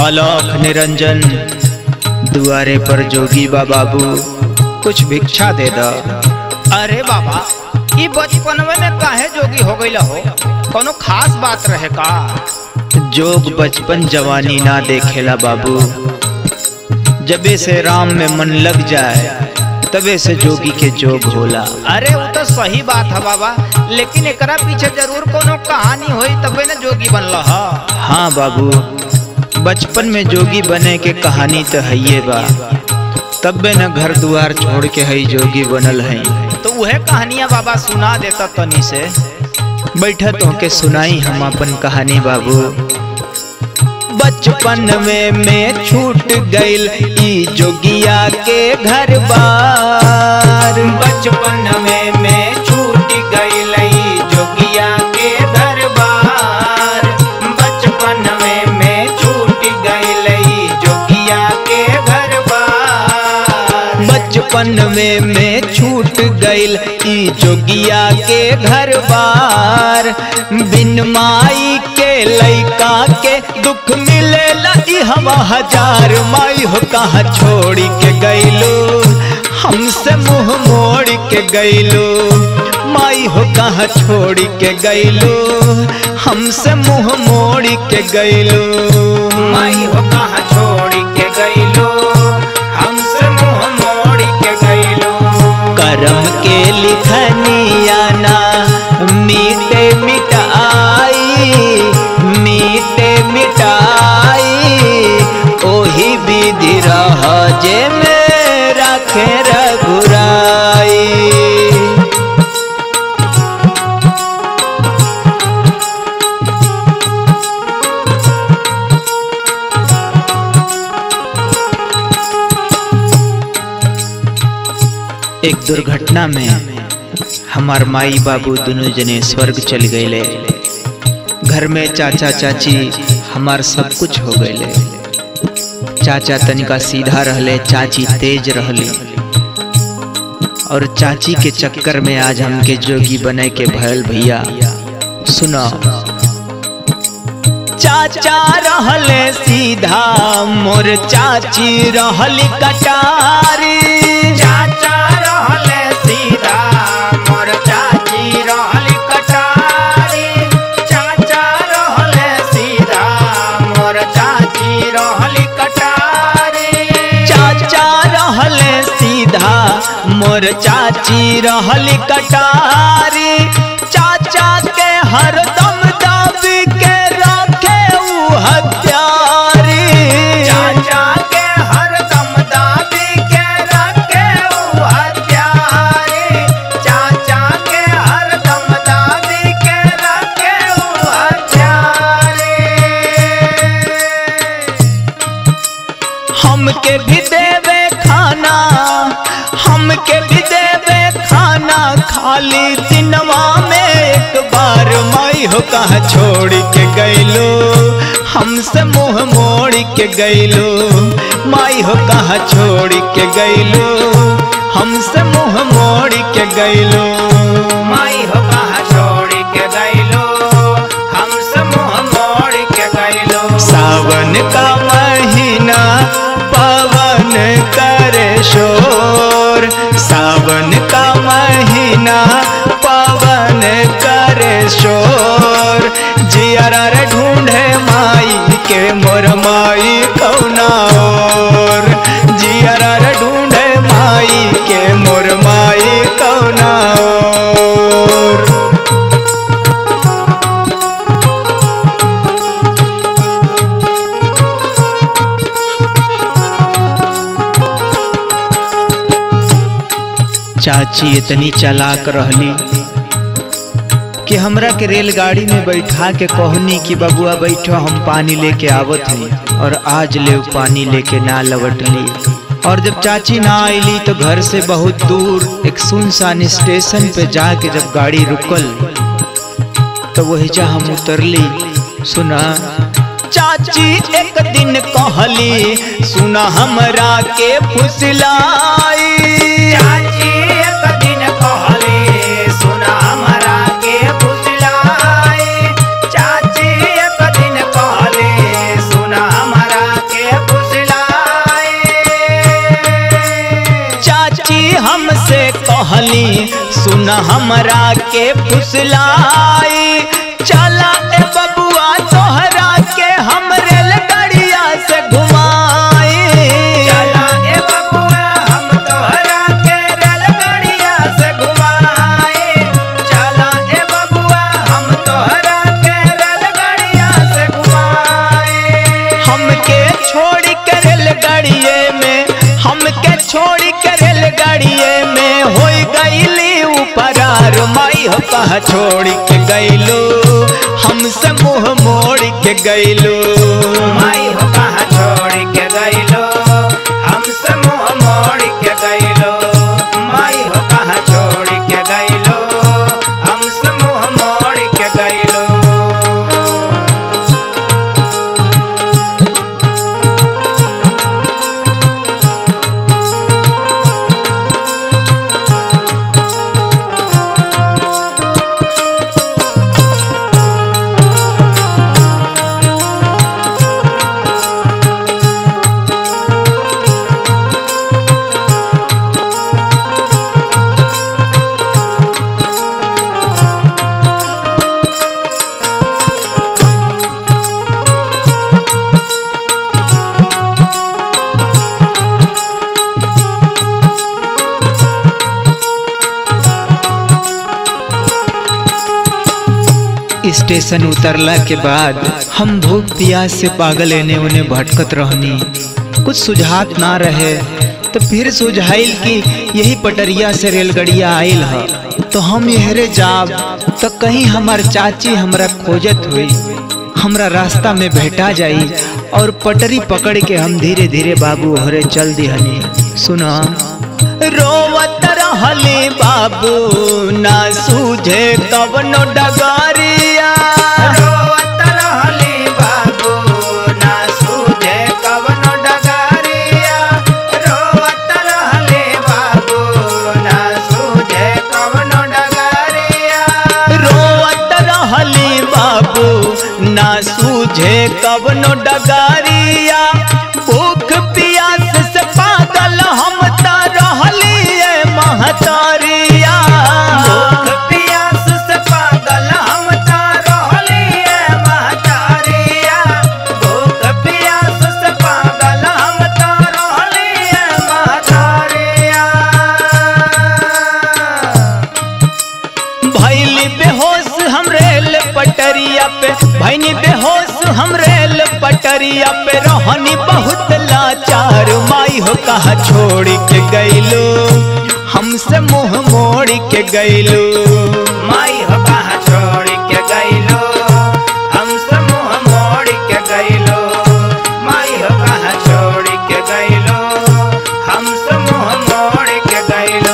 अलख निरंजन दुआरे पर जोगी बाबू कुछ भिक्षा दे द। अरे बाबा ये बचपन में काहे जोगी हो गई हो, कोनो खास बात रहे का? जोग बचपन जवानी ना देखेला बाबू, जबे से राम में मन लग जाए तबे से जोगी के जोग होला। अरे वो तो सही बात है बाबा, लेकिन एकरा पीछे जरूर कोनो कहानी होई तबे न जोगी बनला हा। हाँ बाबू, बचपन में जोगी बने के कहानी तो है बा, तबे न घर द्वार छोड़ के हई जोगी बनल है। तो वह कहानियां बाबा सुना देता तनी से। बैठा तो के सुनाई हम अपन कहानी बाबू। बचपन में मैं छूट गईल ई जोगिया के घर बार। बचपन में मैं छूट गईल ई जोगिया के घर बार। बचपन में मैं छूट गईल ई जोगिया के घर बार। बचपन में मैं छूट गईल ई जोगिया के घर बार। बिन माई के लइका के दुख मिलेला ई हवा हजार। माई हो कहाँ छोड़ के गईलो, हमसे मुंह मोड़ के गईलो। माई हो कहाँ छोड़ के गईलो, हमसे मुंह मोड़ के गईलो। माई हो कहाँ छोड़ के गईलो, हमसे मुंह मोड़ के गईलो। करम के लिखनिया ना मीटे मिटाई, मीटे मिटाई। ओही विधि रह जे में रखे रघुराई। एक दुर्घटना में हमार माई बाबू दोनों जने स्वर्ग चल गए। घर में चाचा चाची हमार सब कुछ हो गए। चाचा तनिका सीधा रहले, चाची तेज रहली, और चाची के चक्कर में आज हमके जोगी बने के भयल भैया। सुनो, चाचा रहले सीधा, मोर चाची रहली कटारी। चाचा रहले सीधा, मोर चाची रहली कटारी। चाचा रहले सीधा, मोर चाची रहली कटारी। चाचा रहले सीधा, मोर चाची रहली कटारी। चाचा के हरदम दाबी के रखे ऊ हत्यारी। चाचा के हरदम दाबी के रखे ऊ हत्यारी। चाचा के हरदम दाबी के रखे ऊ हत्यारी। हमके भी देवे खाना, हमके भी देवे खाना, खाली दिनवा में एक बार। माई हो कहाँ छोड़ के गईलो, हमसे मुंह मोड़ के गईलो। माई हो कहाँ छोड़ के गईलो, हमसे मुंह मोड़ के गईलो। माई हो कहाँ छोड़ के गईलो, हमसे मुंह मोड़ के गईलो। सावन का महीना पवन करे शोर। सावन का महीना पवन करे शोर। जियरा रे ढूंढे माई के, मोर माई कौना और। जियरा रे ढूंढे माई के, मोर माई कौना और। चाची इतनी चालाक रहली कि हमरा के रेलगाड़ी में बैठा के कहनी कि बबुआ बैठो, हम पानी लेके आवत हई। और आज ले पानी लेके ना लौटली। और जब चाची ना आईली तो घर से बहुत दूर एक सुनसान स्टेशन पे जाके जब गाड़ी रुकल तो वही जा हम उतरली। सुना, चाची एक दिन कहली, सुना हमरा के फुसलाई। चाची एक दिन कहली, सुना हमरा के फुसलाई। चाची एक दिन कहली, सुना हमरा सुन हमरा के फुसलाई, चला ए बबुआ तोहरा के हम रेलगाड़िया से घुमाई। चला ए बबुआ हम तोहरा के रेलगाड़िया से घुमाए, चला ए बबुआ हम तोहरा के रेलगाड़िया से घुमाए। हमके छोड़ के रेलगाड़िए में, हमके छोड़ के रेलगाड़िए में हो गईली ऊपरार। माई हो कहा छोड़ के गईलो, हमसे मुँह मोड़ के गईलो। माई हो कहा छोड़ के गईलो, हमसे मुँह मोड़ के गईलो। माई हो कहा छोड़ के गईलो, हमसे मुँह मोड़ के गईलो। स्टेशन उतरला के बाद हम भूख प्यास से पागल एने ओने भटकत रहनी। कुछ सुझात ना रहे तो फिर सुझाइल कि यही पटरिया से रेलगाड़िया आइल ह, तो हम यहरे जाब तो कहीं हमार चाची हमरा खोजत हुई, हमरा रास्ता में भेटा जाई और पटरी पकड़ के हम धीरे धीरे बाबू ओहरे चल दिहनी। सुना रोवत रहली बाबू ना सूझे कवनो डगारिया। रोवत रहली बाबू ना सूझे कवनो डगारिया। रोवत रहली बाबू ना सूझे कवनो डगारिया। रोवत रहली बाबू ना सूझे कवनो डगारिया। भूख प्यास से पागल हम ता रहली ए महतारिया। भूख प्यास से पागल हम ता रहली ए महतारिया। भूख प्यास से पागल हम ता रहली ए महतारिया। भैली बेहोश हम रेल पटरिया पे, भैनी बेहोश हम रेल पटरिया पे रहनी बहुत लाचार। माई हो कहा छोड़ के गईलो, हमसे मुँह मोड़ के गईलो। माई हो कहा छोड़ के गईलो, हमसे मुँह मोड़ के गईलो। माई हो कहा छोड़ के गईलो, हमसे मुँह मोड़ के गईलो।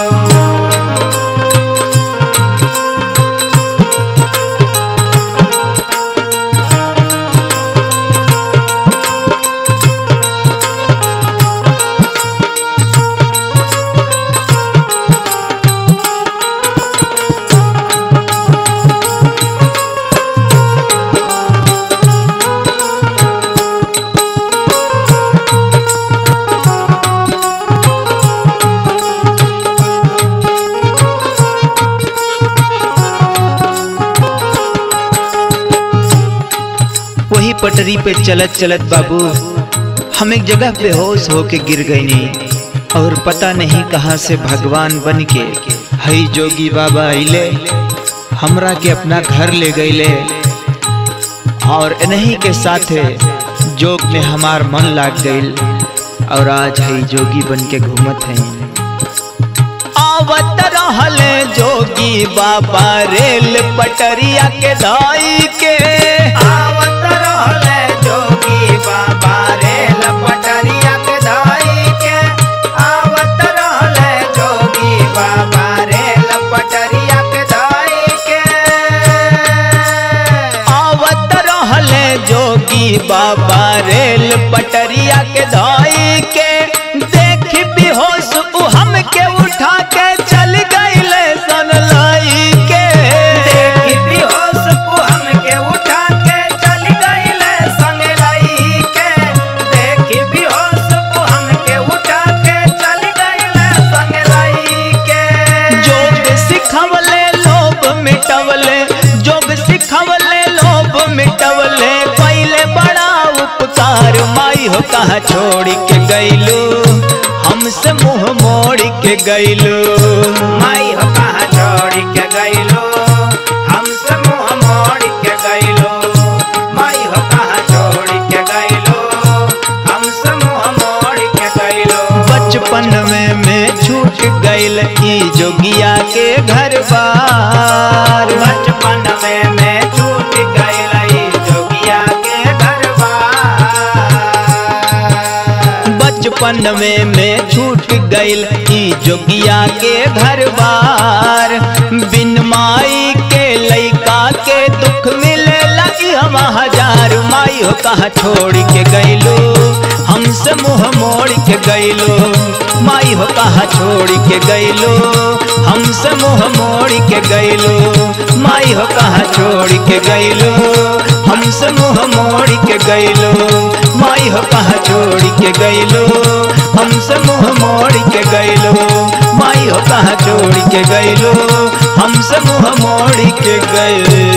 वही पटरी पे चलत चलत बाबू हम एक जगह बेहोश होके गिर गई नहीं, और पता नहीं कहाँ से भगवान बन के हई जोगी बाबा आइले, हमरा के अपना घर ले गईले और इन्हीं के साथे जोग में हमार मन लाग गईल और आज हई जोगी बन के घूमत हैं। आवत रहले जोगी बाबा रेल पटरिया के धाई के। आवत रहले जोगी बाबा रेल पटरिया के धाई के। आवत रहले जोगी बाबा रेल पटरिया के धाई के। आवत रहले जोगी बाबा रेल पटरिया के धाई के। देख बेहोश उ हमके उठा के चल गईले सन लाई के। देखी बेहोश उ हमके उठा के चल गईले संग लाई के। देखी बेहोश उ हमके उठा के चल गईले संग लाई के। जोग सिखवा कहाँ छोड़ के गईलू, हमसे मुँह मोड़ के गईलू। माई हो कहाँ छोड़ के गईलो, हमसे मुँह मोड़ के गईलो। माई हो कहाँ छोड़ के गईलो, हमसे मुँह मोड़ के गईलो। बचपन में मैं छूट गईल ई जोगिया के घर बार। बचपन में मैं छूट गई जोगिया के घर बार। बचपन में मैं छूट गईल ई जोगिया के घर बार। बिन माई के लइका के दुख मिले लगी हम हजार। माई हो कहाँ छोड़ के गईलू, हमसे मुँह मोड़ के गईलू। माई हो कहाँ छोड़ के गईलू, हमसे मुँह मोड़ के गईलू। माई हो कहाँ छोड़ के गईलू, हमसे मुँह मोड़ के गईलू। माई हो कहाँ छोड़ के गईलू, हमसे मुँह मोड़ के गईलू। माई हो कहाँ छोड़ के गईलू, हमसे मुँह मोड़ के गईलू।